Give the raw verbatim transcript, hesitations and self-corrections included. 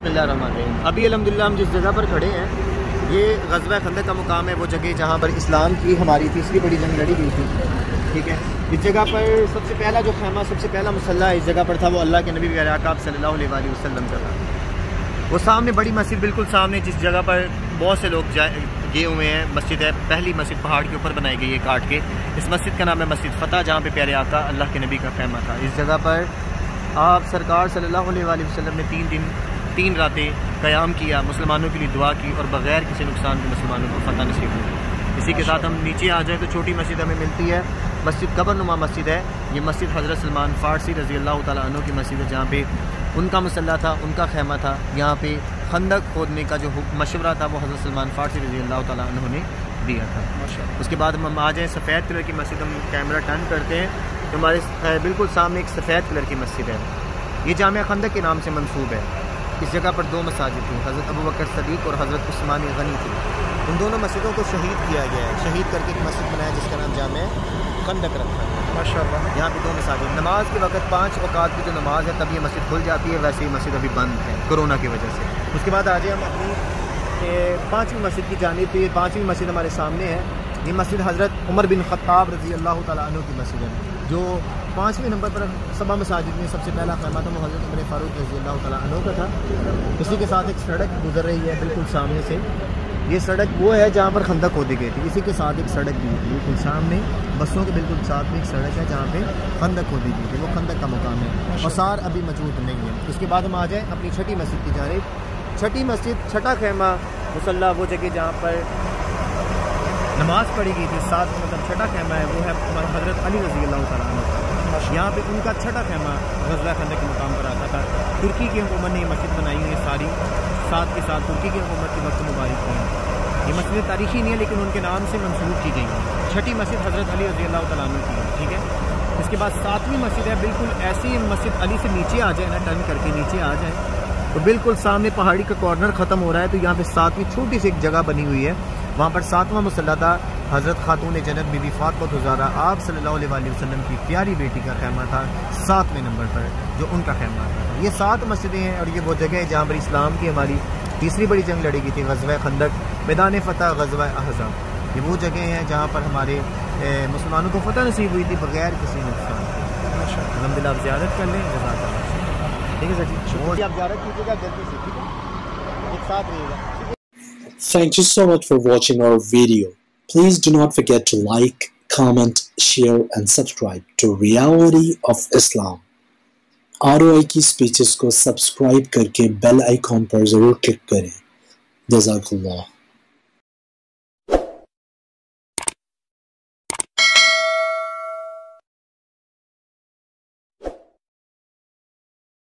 बिस्मिल्लाहिर्रहमानिर्रहीम। अभी अल्हम्दुलिल्लाह हम जिस जगह पर खड़े हैं ये ग़ज़वा खंदक का मुकाम है, वो जगह जहाँ पर इस्लाम की हमारी तीसरी बड़ी जंग लड़ी गई थी। ठीक है, इस जगह पर सबसे पहला जो खैमा, सबसे पहला मुसल्ला इस जगह पर था, वो अल्लाह के नबी प्यारे आका सल्लल्लाहु अलैहि वसल्लम का था। वो सामने बड़ी मस्जिद, बिल्कुल सामने जिस जगह पर बहुत से लोग जाए गए हुए हैं, मस्जिद है, पहली मस्जिद पहाड़ के ऊपर बनाई गई है काट के। इस मस्जिद का नाम है मस्जिद फ़तह, जहाँ पे प्यारे आका अल्लाह के नबी का खैमा था। इस जगह पर आप सरकार सल्लल्लाहु अलैहि वसल्लम ने तीन दिन तीन रातें क़याम किया, मुसलमानों के लिए दुआ की और बग़ैर किसी नुकसान के मुसलमानों को फ़तह नसीब हुई। इसी के साथ हम नीचे आ जाए तो छोटी मस्जिद हमें मिलती है, मस्जिद कबरनुमा मस्जिद है। ये मस्जिद हज़रत सलमान फ़ारसी रज़ी अल्लाह ताला अन्हु की मस्जिद है, जहाँ पे उनका मुसल्ला था, उनका खैमा था। यहाँ पे खंदक खोदने का जो मशवरा था वो हज़रत सलमान फ़ारसी रज़ी अल्लाह ताला अन्हु ने दिया था। उसके बाद हम आ जाएँ सफ़ेद कलर की मस्जिद, हम कैमरा टर्न करते हैं तो हमारे बिल्कुल सामने एक सफ़ेद कलर की मस्जिद है। ये जामिया खंदक के नाम से मंसूब है। इस जगह पर दो मसाजिद थी, हज़रत अबू बकर सदीक़ और हज़रत उस्मान गनी थी। उन दोनों मस्जिदों को शहीद किया गया है, शहीद करके एक मस्जिद बनाया जिसका नाम जामिया खंदक रखा है। माशाअल्लाह। यहाँ पे दो मसाजिद, नमाज के वक्त पाँच औकात की जो नमाज है तब ये मस्जिद खुल जाती है, वैसे ही मस्जिद अभी बंद है कोरोना की वजह से। उसके बाद आ जाए हम अपनी पाँचवीं मस्जिद की जानिब, तो ये पाँचवीं मस्जिद हमारे सामने है। ये मस्जिद हज़रत उमर बिन ख़त्ताब रज़ी अल्लाह ताला अन्हु की मस्जिद है, जो पाँचवें नंबर पर सबा मसाजिद में सबसे पहला खैमा था वो हज़रत उमर फ़ारूक रज़ी अल्लाह ताला अन्हु का था। इसी के साथ एक सड़क गुजर रही है बिल्कुल सामने से, ये सड़क वो है जहाँ पर खंदक खोदी गई थी। इसी के साथ एक सड़क भी है बिल्कुल सामने, बसों के बिल्कुल साथ में एक सड़क है जहाँ पे खंदक खोदी गई थी, वो खंदक का मुकाम है। मसार अभी मौजूद नहीं है। उसके बाद हम आ जाएँ अपनी छठी मस्जिद की जानिब। छठी मस्जिद, छठा खैमा मुसल्ला, वो जगह जहाँ पर नमाज पढ़ी गई थी, साथ मतलब छठा खैमा है वो है हज़रत अली रज़ी अल्लाह ताला अन्हु। यहाँ पे उनका छठा खैमा ग़ज़वा खंदक के मुकाम पर आता था। तुर्की की हुकूमत ने ये मस्जिद बनाई हुई है सारी, साथ के साथ तुर्की की हुकूमत के वक्त मुबारक हुई। ये मस्जिद तारीख़ी नहीं है लेकिन उनके नाम से मंसूब की गई है। छठी मस्जिद हज़रत अली रज़ी अल्लाह ताला अन्हु की है। ठीक है, इसके बाद सातवीं मस्जिद है, बिल्कुल ऐसी मस्जिद अली से नीचे आ जाए ना, टर्न करके नीचे आ जाए तो बिल्कुल सामने पहाड़ी का कॉर्नर ख़त्म हो रहा है, तो यहाँ पे सातवीं छोटी सी एक जगह बनी हुई है, वहाँ पर सातवां मुसल्ला था। हज़रत खातून जन्नत बीबी फातिमा ज़हरा आप सल्लल्लाहु अलैहि वसल्लम की प्यारी बेटी का खैमा था, सातवें नंबर पर जो उनका खैमा था। ये सात मस्जिदें हैं और ये वो जगह है जहाँ पर इस्लाम की हमारी तीसरी बड़ी जंग लड़ी गई थी, ग़ज़वा खंदक, मैदान फ़तह, ग़ज़वा अहज़ाब। ये वो जगह हैं जहाँ पर हमारे मुसलमानों को फ़तह नसीब हुई थी बग़ैर किसी नुकसान के। अल्हम्दुलिल्लाह आप ज़ियारत कर लें, ठीक है सर जी, आप ज़ियारत कीजिएगा जल्दी से, ठीक है, एक साथ रहिएगा। Thank you so much for watching our video. Please do not forget to like, comment, share and subscribe to Reality of Islam. R O I की स्पीचेस को सब्सक्राइब करके बेल आइकॉन पर ज़रूर क्लिक करें। जज़ाकल्लाह।